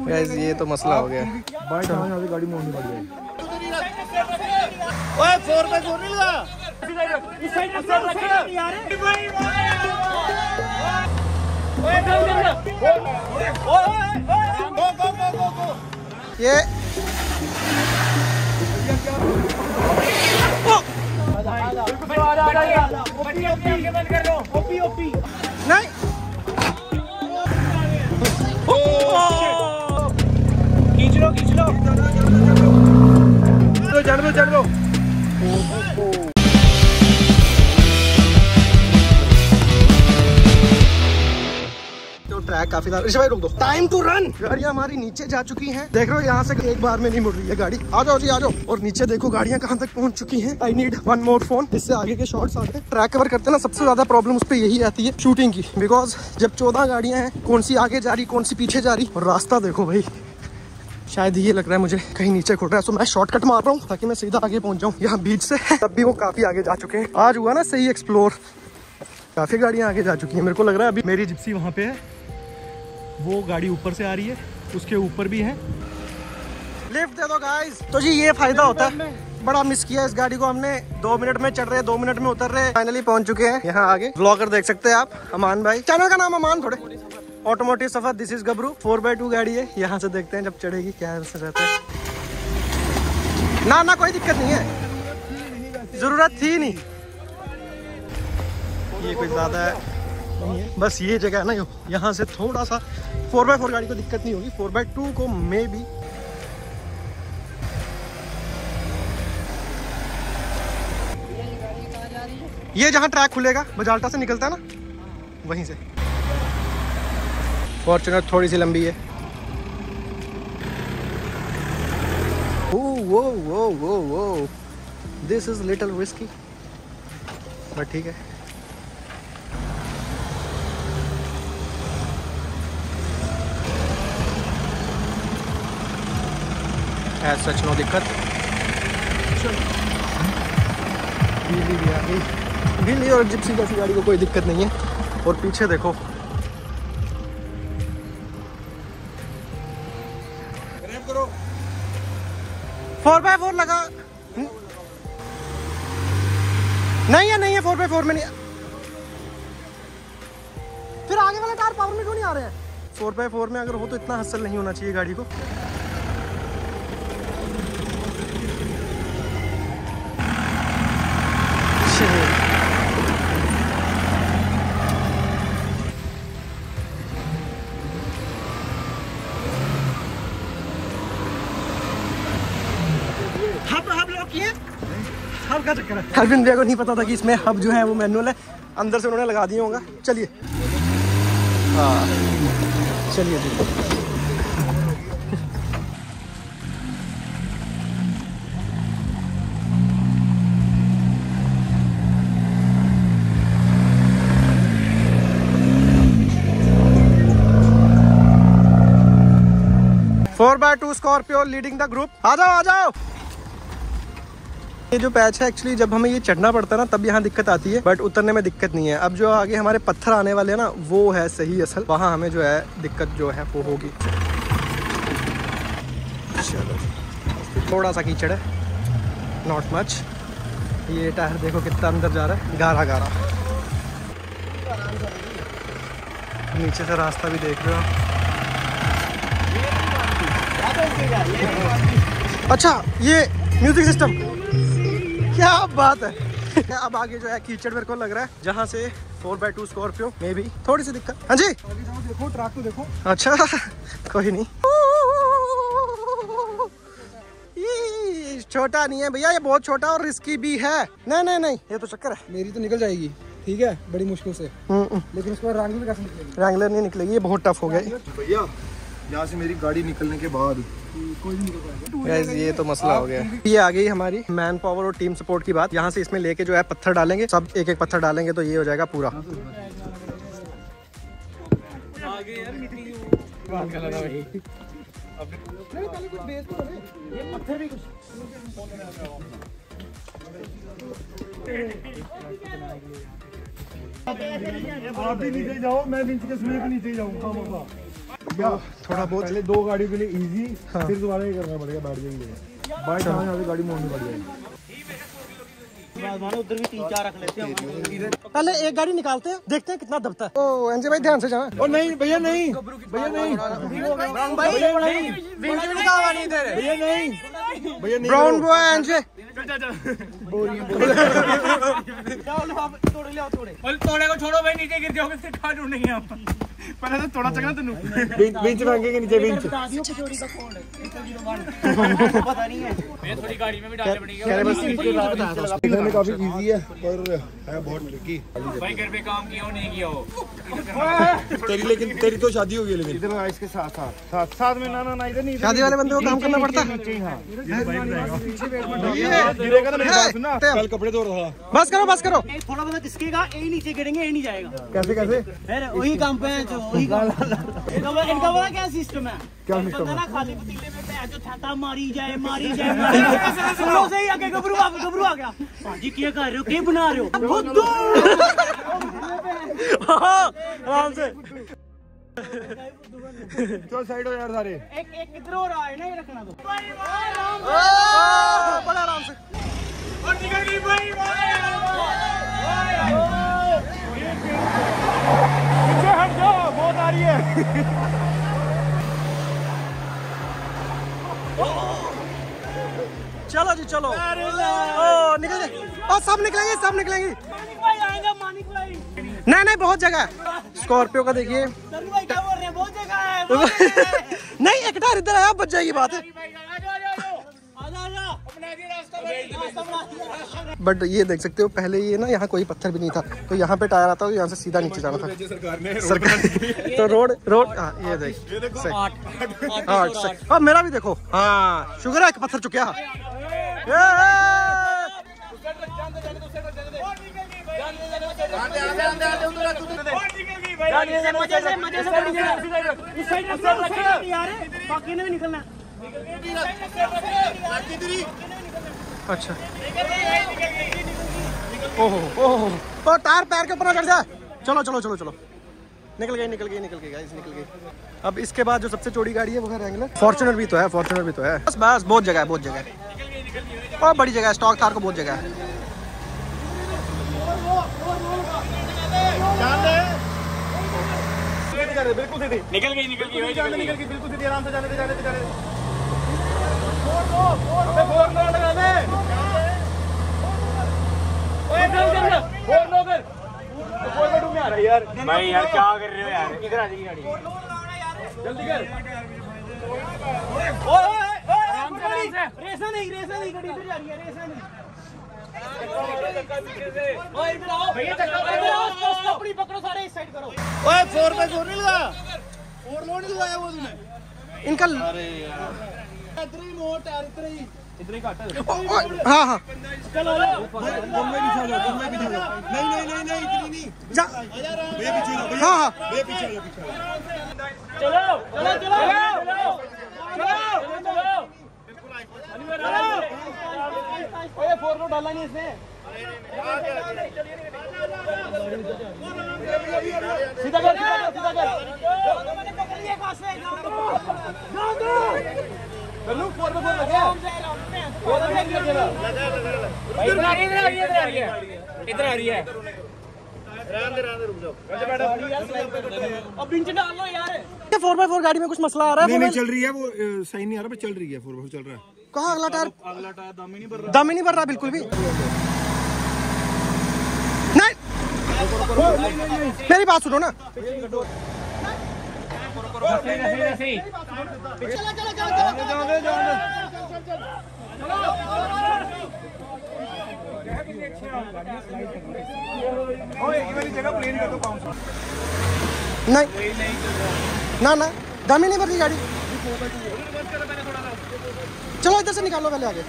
Guys ये तो मसला हो गया। बाइट यहाँ से गाड़ी मोड़नी पड़ जाएगी। ओए 4x4 नहीं लगा इस साइड ये नहीं खींच लो चढ़ लो। तो ट्रैक काफी ज्यादा। ऋषभ भाई रुक दो, टाइम टू रन। गाड़ियां हमारी नीचे जा चुकी हैं, देख रहे हो यहाँ से एक बार में नहीं मुड़ रही है गाड़ी। आ जाओ जी आ जाओ। और नीचे देखो गाड़ियां कहाँ तक पहुंच चुकी हैं। I need one more phone, इससे आगे के शॉट्स आते हैं। ट्रैक कवर करते हैं ना, सबसे ज्यादा प्रॉब्लम उस पर यही आती है शूटिंग की, बिकॉज जब 14 गाड़ियां हैं, कौन सी आगे जा रही कौन सी पीछे जा रही। और रास्ता देखो भाई, शायद ये लग रहा है मुझे कहीं नीचे खुल रहा है, तो मैं शॉर्टकट मार रहा हूँ ताकि मैं सीधा आगे पहुंच जाऊँ यहाँ बीच से। तब भी वो काफी आगे जा चुके हैं। आज हुआ ना सही एक्सप्लोर, काफी गाड़ियां आगे जा चुकी हैं। मेरे को लग रहा है अभी मेरी जिप्सी वहाँ पे है, वो गाड़ी ऊपर से आ रही है, उसके ऊपर भी है। लिफ्ट दे दो गाइस। तो जी ये फायदा होता है, बड़ा मिस किया इस गाड़ी को हमने। 2 मिनट में चढ़ रहे, 2 मिनट में उतर रहे, फाइनली पहुंच चुके हैं यहाँ आगे। व्लॉगर देख सकते हैं आप, अमान भाई, चैनल का नाम अमान थोड़े। ऑटोमोटिव सफर, दिस इज गबरू। 4x2 गाड़ी है, यहाँ से देखते हैं जब चढ़ेगी क्या रहता है। ना कोई दिक्कत नहीं है, जरूरत थी नहीं। ये कोई ज्यादा नहीं है, बस ये जगह है ना, यहाँ से थोड़ा सा 4x4 गाड़ी को दिक्कत नहीं होगी। 4x2 को मे बी ये जहाँ ट्रैक खुलेगा बजाल्टा से निकलता है ना, वहीं से। फॉर्च्यूनर थोड़ी सी लंबी है। वो this is little risky, but ठीक है। एज सच नो दिक्कत। बिजली भी आ गई, बिजली और जिप्सी जैसी गाड़ी को कोई दिक्कत नहीं है। और पीछे देखो, 4x4 लगा नहीं है 4x4 में नहीं। फिर आगे वाले टायर पावर में क्यों नहीं आ रहे हैं? 4x4 में अगर हो तो इतना हसल नहीं होना चाहिए गाड़ी को। हब का चक्कर है। अरविंद भैया को नहीं पता था कि इसमें हब जो है वो मैनुअल है, अंदर से उन्होंने लगा दिया होगा। चलिए हाँ चलिए जी। Four by 2 Scorpio leading the group. आ जाओ। ये जो पैच है एक्चुअली जब हमें ये चढ़ना पड़ता है ना तब यहाँ दिक्कत आती है, बट उतरने में दिक्कत नहीं है। अब जो आगे हमारे पत्थर आने वाले हैं ना, वो है सही असल, वहाँ हमें जो है दिक्कत जो है वो होगी। चलो थोड़ा सा कीचड़ है, नॉट मच। ये टायर देखो कितना अंदर जा रहा है, गारा। नीचे से रास्ता भी देख रहे हो। अच्छा ये म्यूजिक सिस्टम, क्या बात है। अब आगे जो है कीचड़ मेरे को लग रहा है, जहाँ से 4x2 स्कॉर्पियो में भी थोड़ी सी दिक्कत। हाँ जी देखो ट्रैक तो देखो। अच्छा कोई नहीं, छोटा नहीं है भैया, ये बहुत छोटा और रिस्की भी है। नहीं ये तो चक्कर है। मेरी तो निकल जाएगी, ठीक है, बड़ी मुश्किल से, लेकिन उसके बाद रैंगलर कैसे निकलेगी? रैंगलर नहीं निकलेगी, ये बहुत टफ हो गया भैया। यहाँ से मेरी गाड़ी निकलने के बाद कोई नहीं निकल पाएगा। गाइस ये तो मसला हो गया। ये आ गई हमारी मैन पावर और टीम सपोर्ट की बात। यहाँ से इसमें लेके जो है पत्थर डालेंगे, सब एक पत्थर डालेंगे तो ये हो जाएगा पूरा। आप भी नीचे जाओ, मैं नीचे के नीचे जाऊँ। थोड़ा बहुत पहले 2 गाड़ियों के लिए इजी, फिर दोबारा ये करना पड़ेगा, बैठ जाएंगे बाइक यहाँ से गाड़ी मोड़नी पड़ेगी। उधर भी 3-4 रख लेते हैं। पहले एक गाड़ी निकालते हैं, देखते हैं कितना दबता है। ओ एनजे भाई ध्यान से जाना। ओ नहीं भैया, नहीं भैया, नहीं भैया, नहीं ब्राउन बॉय एनजे तोड़े को छोड़ो भाई, नीचे गिर जाओगे, फिर कहाँ ढूंढेंगे हम। पहले तो थोड़ा चकना तेनू बेंच मांगेंगे नीचे, बेंच पता नहीं है। मैं थोड़ी गाड़ी में भी डालने पड़ेगी। काफी इजी है और है बहुत ट्रिकी। भाई घर पे काम किया हो नहीं किया हो लेकिन तेरी तो शादी हो गई, लेकिन इधर इसके साथ में ना इधर नहीं, शादी वाले बंदे को काम करना पड़ता है। कल कपड़े धो रहा। बस करो बस करो। थोड़ा बहुत किसकेगा, यही नीचे गिरेंगे, यही नहीं जाएगा। कैसे वही काम पे है, वही काम। इनका पता क्या सिस्टम है? क्या सिस्टम है? खाली पतीले में जो छाता मारी जाए सुनो से ही आगे गबरू आ गया। जी क्या कर रहे हो, क्या बना रहे हो? आराम से चल साइड हो यार सारे। एक किधर हो रहा है ना, ये रखना तो बड़ा आराम से। पीछे हट जाओ, बहुत आ रही है। चलो जी चलो। ओ निकल गए, सब निकलेंगे, सब निकलेंगे। नहीं बहुत जगह है। स्कॉर्पियो का देखिए। क्या बोल रहे हैं, बहुत जगह है। नहीं एक टायर इधर आया, बच जाएगी बात है। बट ये देख सकते हो, पहले ये ना यहाँ कोई पत्थर भी नहीं था, तो यहाँ पे टायर आता, तो यहाँ से सीधा नीचे जाना था। सरकार तो रोड ये देख 8 मेरा भी देखो। हाँ शुगर है, पत्थर चुका। बाकी ने भी निकलना। अच्छा ओहो तो टायर पैर के ऊपर चढ़ जाए। चलो निकल गई गाइस, निकल गई। अब इसके बाद जो सबसे चौड़ी गाड़ी है वो है रैंगलर। फॉर्च्यूनर भी तो है बस बहुत जगह है, और बड़ी जगह है। स्टॉक थार को बहुत जगह है। बिल्कुल सीधी निकल गई बिल्कुल सीधी, आराम से जाने दे। भाई यार क्या कर रहे हो यार, इधर आ जाएगी गाड़ी, जल्दी कर। रेसा नहीं गाड़ी इधर जा रही है, रेसा नहीं। इधर आओ भैया, अपनी पकड़ो, सारे इस साइड करो। ओए 4x4 नहीं लगा, 4 लोड नहीं लगाया वो तूने इनका। अरे यार इधर ही मोड़, टायर इधर ही काट। हाँ चलो नहीं इतनी नहीं जा। भैया पीछे हाँ भैया पीछे चलो ओए 4 लोड डाला नहीं इसने। सीधा कर। मैंने पकड़ लिया कहां से? चलो 4x4 लग गया। इधर आ रही है। रहने रुक जाओ। अब बिंच डाल लो यार। 4x4 गाड़ी में कुछ मसला आ रहा है? नहीं चल रही है, वो सही नहीं आ रहा, पर चल रही है। 4x4 चल रहा है। कहाँ अगला टायर दम ही नहीं भर रहा बिल्कुल भी। नहीं मेरी बात सुनो ना। नहीं ना दम ही नहीं भर रही गाड़ी। चलो इधर से निकालो पहले आगे।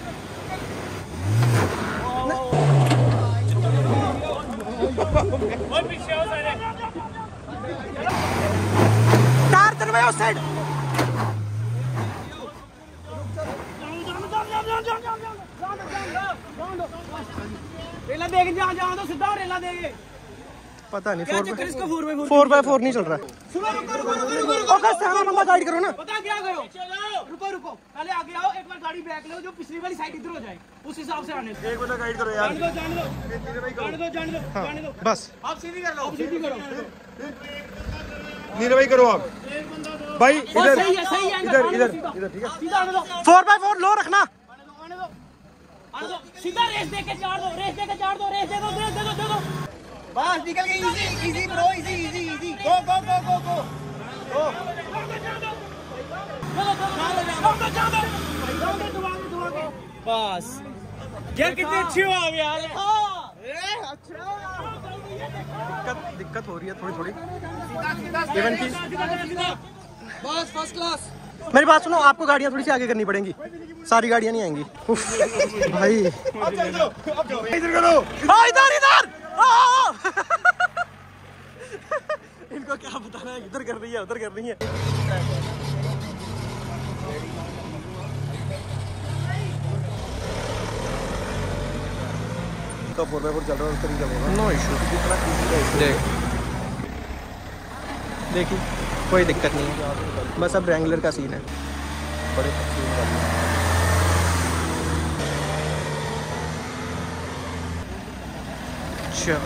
टायर तरफ उस साइड। रेला देख, जहाँ तो सीधा रेला देंगे। पता नहीं, 4x4 नहीं चल रहा है। बंदा गाइड करो ना। पता क्या करो, रुको पहले आगे आओ, एक बार गाड़ी बैक लो, जो पिछली वाली साइड इधर हो जाए उस हिसाब से आने। एक बंदा गाइड करो यार। जाने दो बस आप सीधी कर लो, सीधी करो। नीरज भाई करो आप भाई, इधर सही है इधर ठीक है। 4x4 लो रखना। आने दो, सीधा रेस दे के चार दो, रेस दे दो। बस निकल गई। Easy bro, easy go. बस यार कितने अच्छे हो आप यार। दिक्कत हो रही है थोड़ी। बस फर्स्ट क्लास। मेरी बात सुनो, आपको गाड़ियाँ थोड़ी सी आगे करनी पड़ेंगी, सारी गाड़ियाँ नहीं आएंगी। भाई इधर करो। इधर इनको क्या बताना है, इधर कर रही है उधर कर रही है। तो 4x4 चल रहा है, उस तरीके चलेगा। No issue. देखिए कोई दिक्कत नहीं है, बस अब रेंगुलर का सीन है। बड़े चलो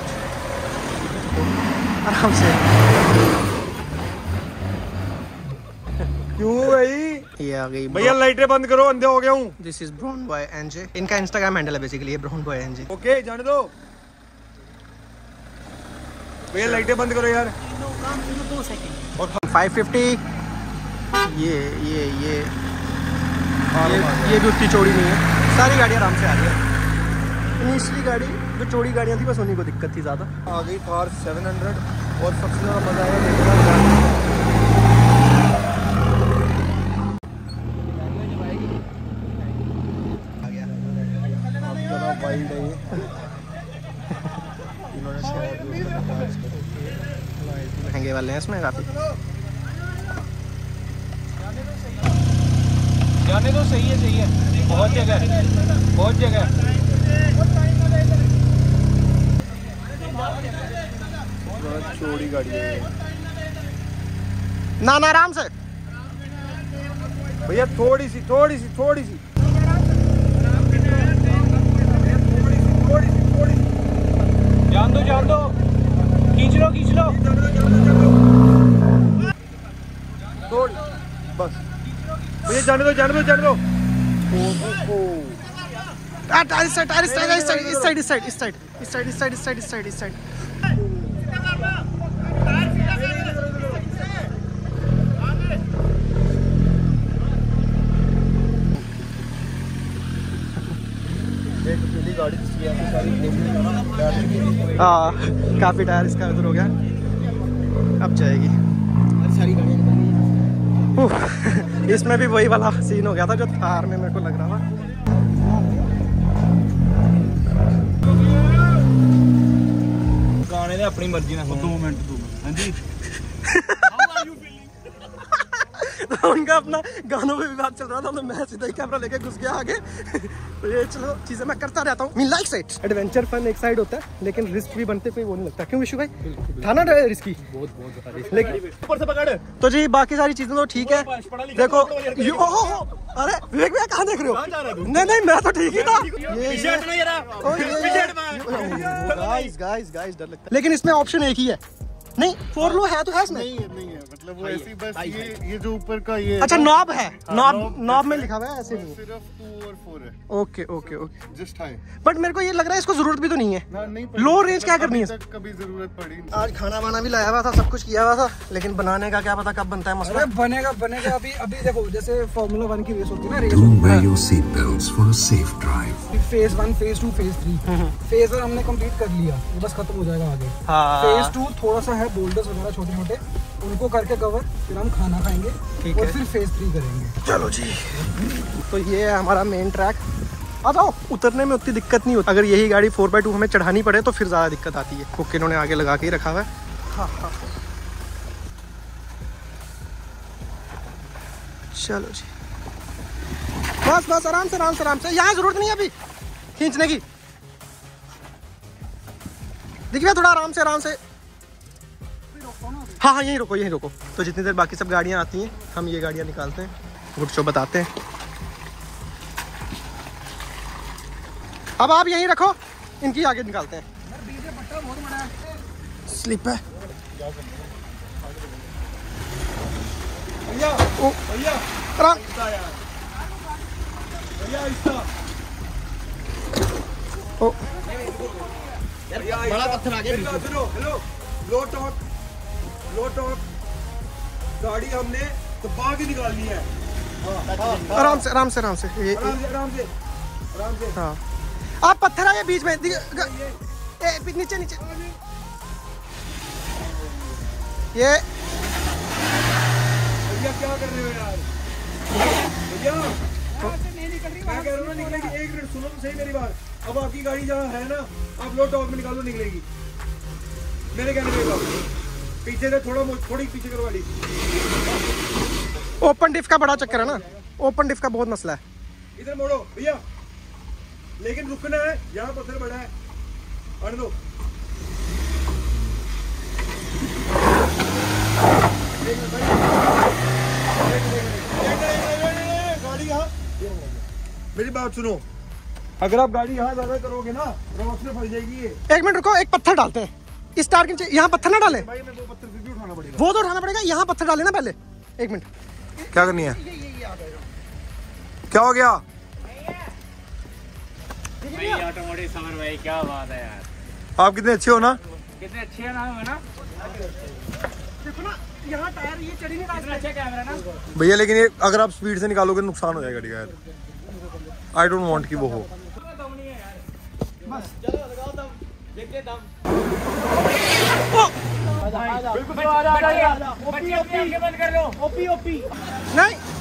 आराम से। क्यों भाई? ये आ गई भैया, लाइटें बंद करो, अंधे हो गया हूँ। This is brown boy NJ, इनका इंस्टाग्राम हैंडल है बेसिकली, ये ब्राउन बॉय एनजे। ओके जाने दो भैया, लाइटें बंद करो यार। 550। ये भी उतनी चौड़ी नहीं है, सारी गाड़ी आराम से आ रही है। इनिशियली गाड़ी जो चौड़ी गाड़ियाँ थी बस उन्हीं को दिक्कत थी ज़्यादा। आ गई थार 700 और सबसे ज़्यादा मजा आया वाइल्ड है ये। महंगे वाले हैं इसमें काफ़ी। जाने दो, सही है। बहुत जगह चौड़ी गाड़ी है ना आराम से भैया, थोड़ी सी जान दो, खींच लो थोड़ी बस भैया, जाने दो। इस साइड। गाड़ी हाँ काफी टायर इसका उधर हो गया, अब जाएगी। इसमें भी वही वाला सीन हो गया था जो थार में मेरे को लग रहा था। गाने ने अपनी मर्जी ना 2 मिनट हाँ जी। तो उनका अपना गानों में विवाद चल रहा था, तो मैं सीधा ही कैमरा लेके घुस गया आगे। तो ये चलो चीजें मैं करता रहता हूँ। Me like side adventure fun एक साइड होता है, लेकिन रिस्क भी बनते कोई वो नहीं लगता। क्यों विशु भाई? था ना रिस्की बहुत, लेकिन ऊपर से पकड़। तो जी बाकी सारी चीजें तो ठीक है। देखो अरे विवेक भैया कहाँ देख रहे हो? नहीं मैं तो ठीक ही था। गाइस डर लगता है, लेकिन इसमें ऑप्शन एक ही है। नहीं 4 लो है तो है इसमें? नहीं है मतलब वो ऐसी बस ये जो ऊपर का ये अच्छा नॉब है, नॉब में लिखा हुआ है ऐसे नहीं। सिर्फ 2 और 4 है। Okay just high. बट मेरे को ये लग रहा है इसको जरूरत भी तो नहीं है। नहीं लो रेंज क्या करनी है? कभी जरूरत पड़ी। आज खाना वाना भी लाया हुआ था, सब कुछ किया हुआ था, लेकिन बनाने का क्या पता कब बनता है मसला। बनेगा अभी देखो, जैसे फार्मूला 1 की रेस होती है ना, Wear your seat belts for a safe drive. Phase 1, phase 2, phase 3। Phase 1 हमने कंप्लीट कर लिया, वो बस खत्म हो जाएगा आगे। फेज 2 थोड़ा सा है, बोल्डर्स वगैरह छोटे उनको करके कवर, फिर हम खाना खाएंगे और फिर फेज 3 करेंगे। चलो जी, तो ये है हमारा मेन ट्रैक। आ जाओ, उतरने में उतनी दिक्कत नहीं होती। अगर यही गाड़ी 4x2 हमें चढ़ानी पड़े तो फिर ज़्यादा दिक्कत आती है। कुक इन्होंने आगे लगा के ही रखा हुआ है। हाँ। चलो जी, बस आराम से यहाँ जरूरत नहीं है अभी खींचने की। देखिए थोड़ा आराम से हाँ हाँ यहीं रुको यहीं रुको। तो जितनी देर बाकी सब गाड़ियाँ आती हैं हम ये गाड़ियाँ निकालते हैं, गुड शो बताते हैं। अब आप यहीं रखो, इनकी आगे निकालते हैं। स्लिप है आराम। ओ बड़ा पत्थर आ गया। हेलो लो टॉक गाड़ी हमने दबा के निकालनी है। आराम से आराम से आराम से ये आराम से हाँ। आप पत्थर आए बीच में, नीचे नीचे ये भैया क्या कर रहे हो यार? भैया मैं कह रहा हूँ ना निकलेगी। एक मिनट सुनो तो सही मेरी बात। अब आपकी गाड़ी जहाँ है ना, आप लो टॉप में निकालो, निकलेगी। मेरे कहने पे बात पीछे से थोड़ी पीछे करो गाड़ी। ओपन डिफ का बड़ा चक्कर है ना, ओपन डिफ का बहुत मसला है। इधर मोड़ो भैया, लेकिन रुकना है, यहाँ पत्थर बड़ा है। आने दो। गाड़ी यहाँ, मेरी बात सुनो, अगर आप गाड़ी यहाँ ज्यादा करोगे ना रॉक्स में फंस जाएगी ये। एक मिनट रुको, एक पत्थर डालते हैं इस टायर के नीचे। यहाँ पत्थर ना डालें भाई, मैं वो पत्थर फिर भी उठाना पड़ेगा। वो तो उठाना पड़ेगा, यहाँ पत्थर डाले ना पहले। एक मिनट, क्या करनी है? क्या हो गया? ऑटोमोटिव समर भाई क्या बात है यार, आप कितने अच्छे हो ना। कितने अच्छे हैं ना ना। देखो ना यहाँ टायर ये चढ़ी नहीं कितना अच्छा कैमरा ना भैया, लेकिन ये अगर आप स्पीड से निकालोगे तो नुकसान हो जाएगा गाड़ी का यार। आई डोंट वांट कि वो हो। बंद कर लो। ओपी नहीं